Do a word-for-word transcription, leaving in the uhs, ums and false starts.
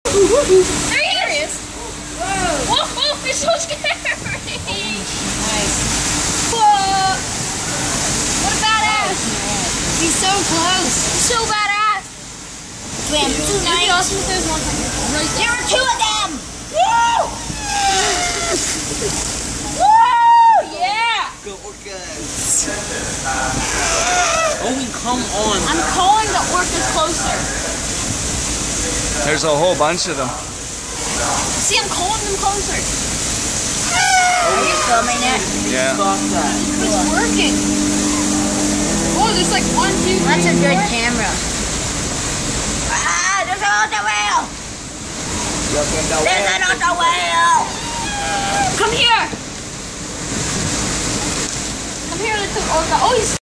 There he is! Whoa! Whoa, whoa, you're so scary! Nice. Whoa! What a badass! He's so close. He's so badass! Swim It'd be tonight. awesome if there's one right There there. were two of them. Woo! Woo! Yeah! Go Orcas! Oh, come on! I'm calling the orcas closer. There's a whole bunch of them. See, I'm calling them closer. Are you filming it? Yeah. It's working. Oh, there's like one, two, three, That's a good four. camera. Ah, there's an the whale. There's an the whale. Come here. Come here, little orca. Oh, he's